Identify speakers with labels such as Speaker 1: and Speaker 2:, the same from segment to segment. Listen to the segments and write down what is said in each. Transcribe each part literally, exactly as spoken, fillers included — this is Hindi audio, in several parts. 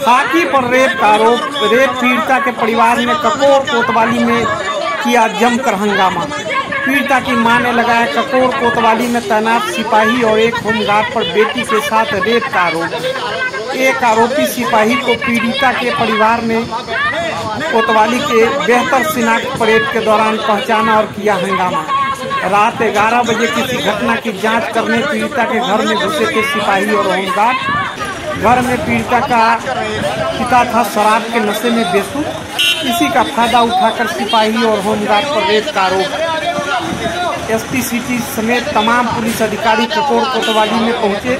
Speaker 1: खाकी पर रेप का आरोप। रेप पीड़िता के परिवार ने ककोर कोतवाली में किया जमकर हंगामा। पीड़िता की मां ने लगाया ककोर कोतवाली में तैनात सिपाही और एक होमगार्ड पर बेटी के साथ रेप का आरोप। एक आरोपी सिपाही को पीड़िता के परिवार ने कोतवाली के बेहतर शिनाख्त परेड के दौरान पहचाना और किया हंगामा। रात ग्यारह बजे किसी घटना की जांच करने पीड़िता के घर में घुसे थे सिपाही और होमगार्ड। घर में पीड़िता का पिता था शराब के नशे में बेसुध। इसी का फायदा उठाकर सिपाही और होमगार्ड पर रेप का आरोप। एसपी सिटी समेत तमाम पुलिस अधिकारी ककोर कोतवाली में पहुंचे।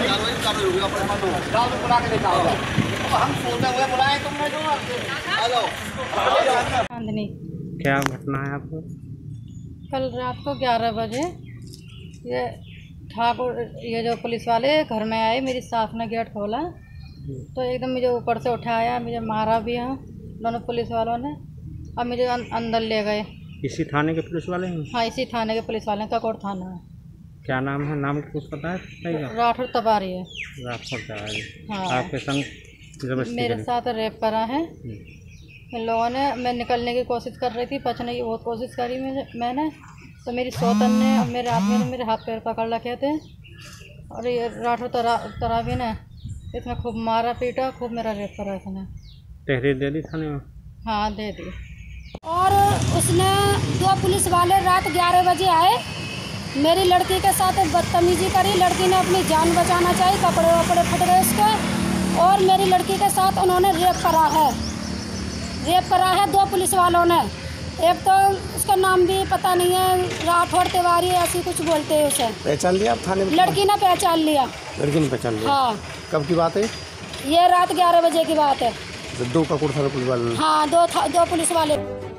Speaker 2: क्या घटना है आपको?
Speaker 3: कल रात को ग्यारह बजे ये ठाकुर ये जो पुलिस वाले घर में आए, मेरी सास ने गेट खोला तो एकदम मुझे ऊपर से उठाया, मुझे मारा भी है दोनों पुलिस वालों ने, अब मुझे अंदर ले गए।
Speaker 2: इसी थाने के पुलिस वाले हैं?
Speaker 3: हाँ, इसी थाने के पुलिस वाले, ककोर थाना है।
Speaker 2: क्या नाम है? नाम कुछ पता है?
Speaker 3: राठौर तबारी है।
Speaker 2: राठौर तबारी।
Speaker 3: हाँ,
Speaker 2: आपके संग
Speaker 3: मेरे साथ रेप करा है इन लोगों ने। मैं निकलने की कोशिश कर रही थी, बचने की बहुत कोशिश करी मैंने, तो मेरी सौतन ने और मेरे आदमी ने मेरे हाथ पैर पकड़ रखे थे और ये राठौर तरा तरावी ने इसमें खूब मारा पीटा, खूब मेरा रेप करा इसने।
Speaker 2: तहरीर दे दी थाने में?
Speaker 3: हाँ, दे दी।
Speaker 4: और उसने दो पुलिस वाले रात ग्यारह बजे आए, मेरी लड़की के साथ बदतमीजी करी। लड़की ने अपनी जान बचाना चाहिए, कपड़े वपड़े फट गए उसके, और मेरी लड़की के साथ उन्होंने रेप करा है। रेप करा है दो पुलिस वालों ने। एक तो उसका नाम भी पता नहीं है, राठौर तिवारी ऐसी कुछ बोलते हैं उसे।
Speaker 5: पहचान लिया आप थाने में?
Speaker 4: लड़की ने पहचान लिया।
Speaker 5: लड़की ने पहचान लिया?
Speaker 4: हाँ।
Speaker 5: कब की बात है?
Speaker 4: ये रात ग्यारह बजे की बात है।
Speaker 5: दो ककोर थाना पुलिस वाले?
Speaker 4: हाँ, दो दो पुलिस वाले।